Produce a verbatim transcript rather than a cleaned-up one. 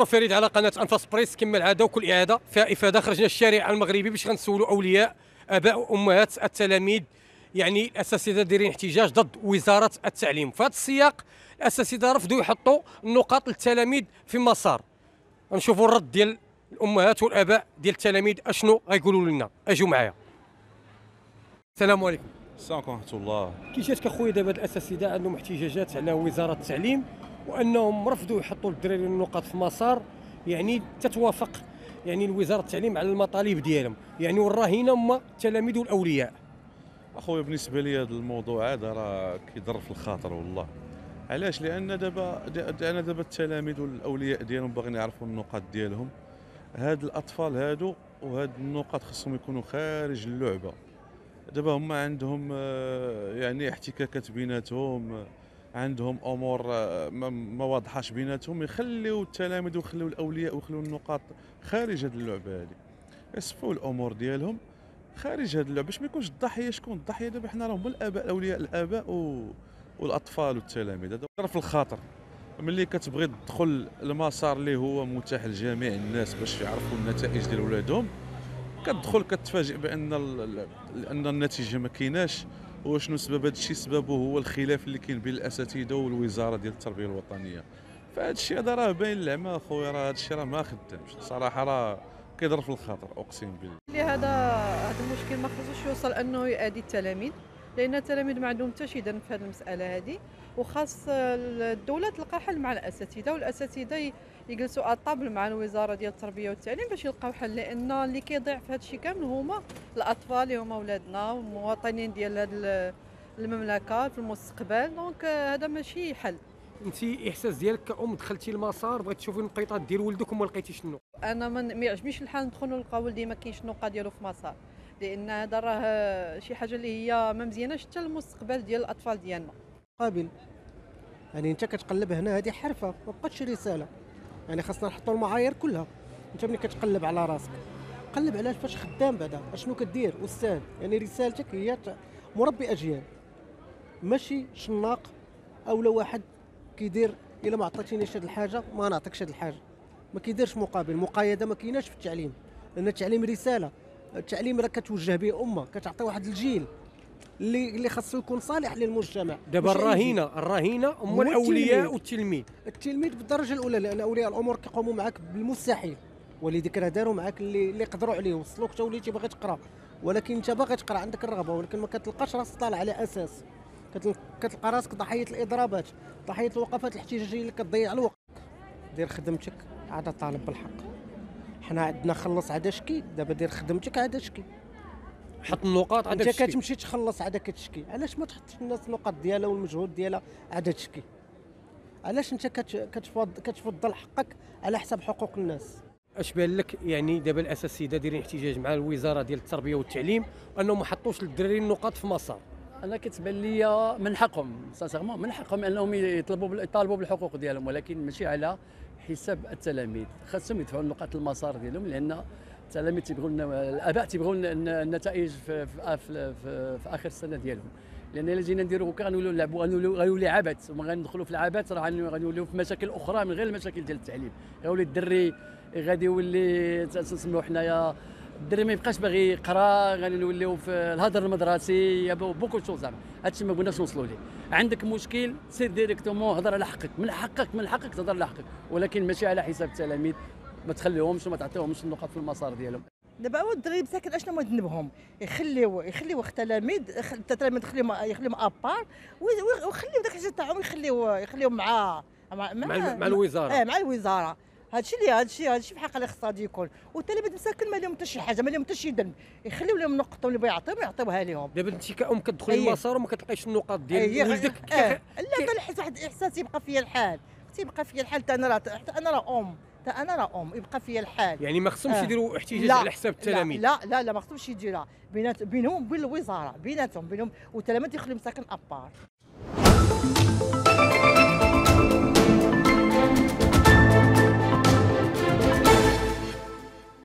نشكر فريد على قناه انفاس بريس كما العاده وكل اعاده فيها افاده. خرجنا الشارع المغربي باش غنسولوا اولياء اباء وامهات التلاميذ، يعني الاساتذه دايرين احتجاج ضد وزاره التعليم. في هذا السياق الاساتذه رفضوا يحطوا النقاط للتلاميذ في مسار. نشوفوا الرد ديال الامهات والاباء ديال التلاميذ اشنو غيقولوا لنا. اجوا معايا. السلام عليكم. السلام عليكم ورحمة الله. كي جاتك اخويا دابا الاساتذه عندهم احتجاجات على وزاره التعليم وانهم رفضوا يحطوا للدراري النقاط في مسار يعني تتوافق يعني وزاره التعليم على المطالب ديالهم، يعني والراهنه هما التلاميذ والاولياء. اخويا بالنسبه لي هذا الموضوع هذا راه كيضر في الخاطر والله. علاش؟ لان دابا انا دابا التلاميذ والاولياء ديالهم باغيين يعرفوا النقاط ديالهم. هاد الاطفال هادو وهاد النقاط خصهم يكونوا خارج اللعبه. دابا هما عندهم آه، يعني احتكاكات بيناتهم، عندهم امور آه، ما ما واضحاش بيناتهم. يخليو التلاميذ ويخليو الاولياء ويخليو النقاط خارج هاد اللعبه هادي، يصفوا الامور ديالهم خارج هاد اللعبه باش ما يكونش الضحيه. شكون الضحيه دابا؟ حنا راهم الاباء، الاولياء الاباء و... والاطفال والتلاميذ. هذا في الخاطر ملي كتبغي تدخل المسار اللي هو متاح لجميع الناس باش يعرفوا النتائج ديال ولادهم، كتدخل كتفاجئ بان ال... ان النتيجه ما كايناش. وشنو سبب هذا الشيء؟ سببه هو الخلاف اللي كاين بين الاساتذه والوزاره ديال التربيه الوطنيه. فهذا الشيء هذا راه باين العمى اخويا، راه هذا الشيء راه ما خدامش صراحه، راه كيضر في الخاطر اقسم بالله. اللي هذا هذا المشكل ما خصوش يوصل انه يؤذي التلاميذ، لان التلاميذ ما عندهم حتى شي ذنب في هذه المساله هذه، وخاص الدوله تلقى حل مع الاساتذه، والاساتذه يجلسوا على الطابل مع الوزاره ديال التربيه والتعليم باش يلقاو حل، لان اللي كيضيع في هذا الشيء كامل هما الاطفال اللي هما اولادنا ومواطنين ديال هذه المملكه في المستقبل. دونك هذا ماشي حل. انت احساس ديالك كأم دخلتي المسار بغيتي تشوفي النقيطات ديال ولدك وما لقيتيش شنو؟ انا ما يعجبنيش الحال ندخل نلقى ولدي ما كاينش النقطه ديالو في مسار، لان هذا راه شي حاجه اللي هي ما مزياناش حتى للمستقبل ديال الاطفال ديالنا. قابل يعني انت كتقلب هنا، هذه حرفه ما بقاتش رساله، يعني خاصنا نحطوا المعايير كلها. انت ملي كتقلب على راسك قلب على فاش خدام بعدا اشنو كدير استاذ، يعني رسالتك هي مربي اجيال ماشي شناق او لو واحد كيدير الا ما عطيتينيش هذه الحاجه ما نعطيكش هذه الحاجه. ما كيديرش مقابل، مقايضه ما كايناش في التعليم، لان التعليم رساله. التعليم راه كتوجه به امه، كتعطي واحد الجيل اللي اللي خاصو يكون صالح للمجتمع. دابا الراهنه الراهنه هم الاولياء والتلميذ. التلميذ بالدرجه الاولى، لان اولياء الامور كيقوموا معك بالمستحيل، ولذلك راه داروا معك اللي اللي قدروا عليه، وصلوك حتى وليتي باغي تقرا، ولكن انت باغي تقرا عندك الرغبه ولكن ما كتلقاش راسك طالع على اساس، كتلقى راسك ضحيه الاضرابات، ضحيه الوقفات الاحتجاجيه اللي كتضيع الوقت. دير خدمتك عاد طالب بالحق. حنا عندنا خلص عاد شكي، دابا دير خدمتك عاد شكي. حط النقاط عاد انت كتمشي تخلص عاد كتشكي. علاش ما تحطش الناس النقاط ديالها والمجهود ديالها عاد تشكي؟ علاش انت كتفضل كتفضل حقك على حساب حقوق الناس؟ اش بان لك يعني دابا الاساتذه دايرين احتجاج مع الوزاره ديال التربيه والتعليم انهم ما حطوش للدراري النقاط في مسار؟ انا كتبان لي من حقهم سانسيرمون، من حقهم انهم يطلبوا يطالبوا بالحقوق ديالهم، ولكن ماشي على حساب التلاميذ. خاصهم يدفعوا النقاط المسار ديالهم، لان التلاميذ تيبغوا الاباء تيبغوا النتائج في, في, في, في, في اخر السنه ديالهم. لان الا جينا نديرو هكا غنولوا نلعبوا غيولي عبث، وما غندخلوا في العبث راه غنوليو في مشاكل اخرى من غير المشاكل ديال التعليم. غيولي الدري غادي يولي تنسميو حنايا الدري ما يبقاش باغي يقرا، غادي نوليو في الهدر المدرسي بوكو شو. زعما هادشي ما بغيناش نوصلوا ليه. عندك مشكل سير ديريكتومون هضر على حقك، من حقك من حقك تهضر على حقك، ولكن ماشي على حساب التلاميذ. ما تخليهمش وما تعطيهمش النقاط في المسار ديالهم. دابا هو الدراري مساكن اشنو ما ذنبهم؟ يخليو يخليو التلاميذ التلاميذ يخليهم يخليهم ابار، ويخليو داك الشيء تاعهم يخليو يخليهم مع مع مع, مع الوزاره. اه مع الوزاره. هادشي اللي هادشي هادشي بحق الاقتصادي يكون، والتلاميذ مساكن ما لهم حتى شي حاجه، ما لهم حتى شي ذنب، يخليو لهم نقطتهم اللي بغا يعطيهم يعطيوها لهم. دابا انت كأم كتدخلي أيه. المسار وما كتلقايش النقاط ديال ولدك. اه لا كنحس واحد الاحساس يبقى فيا الحال، تيبقى فيا الحال حتى انا راه حتى انا راه ام، حتى انا راه ام يبقى فيا الحال. يعني ما خصهمش آه. يديروا احتجاج على حساب التلاميذ؟ لا لا لا ما خصهمش يديروها، بينات بينهم وبين الوزاره، بيناتهم بينهم، والتلاميذ يخليهم مساكن ابار.